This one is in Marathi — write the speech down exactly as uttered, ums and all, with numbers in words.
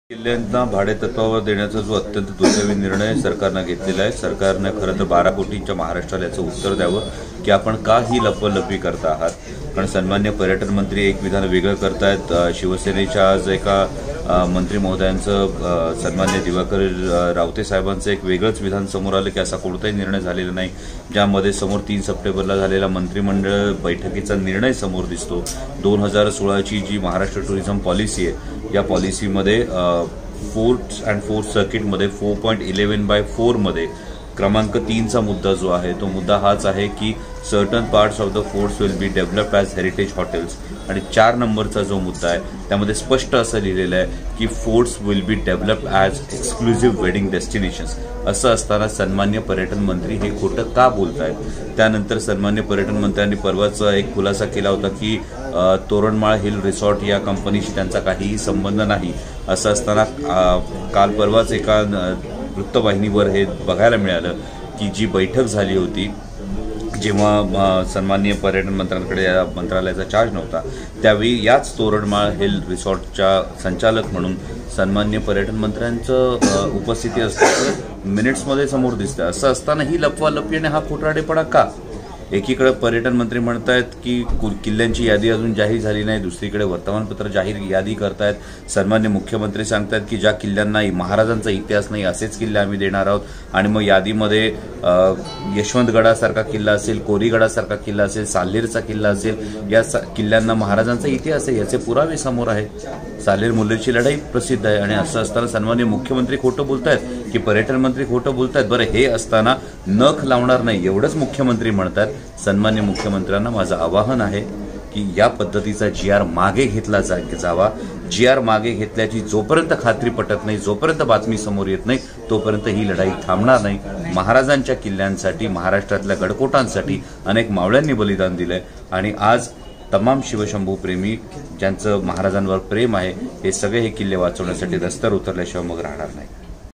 किल्ल्यांना भाडेतत्वावर देण्याचा जो अत्यंत दुर्दैवी निर्णय सरकारने घेतलेला आहे, सरकारने खरं तर बारा कोटींच्या महाराष्ट्राला याचं उत्तर द्यावं की आपण का ही लपलपी करता आहात. कारण सन्मान्य पर्यटन मंत्री एक विधान वेगळं करतायत. शिवसेनेच्या आज एका मंत्री महोदयांचं सन्मान्य दिवाकर रावते साहेबांचं एक वेगळंच विधान समोर आलं की असा कोणताही निर्णय झालेला नाही, ज्यामध्ये समोर तीन सप्टेंबरला झालेला मंत्रिमंडळ बैठकीचा निर्णय समोर दिसतो. दोन हजार सोळाची जी महाराष्ट्र टुरिझम पॉलिसी आहे, या पॉलिसीमध्ये फोर्ट अँड फोर्थ सर्किटमध्ये फोर पॉईंट इलेव्हन बाय फोरमध्ये क्रमांक तीनचा मुद्दा जो आहे तो मुद्दा हाच आहे की certain parts of the forts will be developed as heritage hotels. आणि चार नंबरचा जो मुद्दा आहे त्यामध्ये स्पष्ट असं लिहिलेलं आहे की forts will be developed as exclusive wedding destinations. असं असताना सन्मान्य पर्यटन मंत्री हे खोटं का बोलत आहेत. त्यानंतर सन्मान्य पर्यटन मंत्र्यांनी परवाच एक खुलासा केला होता की तोरणमाळ हिल रिसॉर्ट या कंपनीशी त्यांचा काहीही संबंध नाही. असं असताना काल परवाच एका वृत्तवाहिनीवर हे बघायला मिळालं की जी बैठक झाली होती जेव्हा सन्माननीय पर्यटन मंत्र्यांकडे या मंत्रालयाचा चार्ज नव्हता, त्यावेळी याच तोरणमाळ हिल रिसॉर्टच्या संचालक म्हणून सन्माननीय पर्यटन मंत्र्यांचं उपस्थिती असल्याचं मिनिट्समध्ये समोर दिसतं. असं असताना ही लपवालपी आणि हा खोटारडेपणा का? एकीकडे पर्यटन मंत्री म्हणतायत की किल्ल्यांची यादी अजून जाहीर झाली नाही, दुसरीकडे वर्तमानपत्र जाहीर यादी करतायत. सन्मान्य मुख्यमंत्री सांगतायत की ज्या किल्ल्यांना महाराजांचा इतिहास नाही असेच किल्ले आम्ही देणार आहोत. आणि मग यादीमध्ये यशवंतगडासारखा किल्ला असेल, कोरीगडासारखा किल्ला असेल, साल्हेरचा किल्ला असेल, या किल्ल्यांना महाराजांचा इतिहास आहे याचे पुरावे समोर आहेत. साल्हेर मुल्लेरची लढाई प्रसिद्ध आहे. आणि असं असताना सन्मान्य मुख्यमंत्री खोटं बोलतायत की पर्यटन मंत्री खोटं बोलतायत. बरं, हे असताना नख लावणार नाही एवढंच मुख्यमंत्री म्हणतात. सन्मान्य मुख्यमंत्र्यांना माझं आवाहन आहे की या पद्धतीचा जी आर मागे घेतला जावा. जी आर मागे घेतल्याची जोपर्यंत खात्री पटत नाही, जोपर्यंत बातमी समोर येत नाही, तोपर्यंत ही लढाई थांबणार नाही. महाराजांच्या किल्ल्यांसाठी, महाराष्ट्रातल्या गडकोटांसाठी अनेक मावळ्यांनी बलिदान दिलंय आणि आज तमाम शिवशंभू प्रेमी ज्यांचं महाराजांवर प्रेम आहे, हे सगळे हे किल्ले वाचवण्यासाठी रस्त्यावर उतरल्याशिवाय मग राहणार नाही.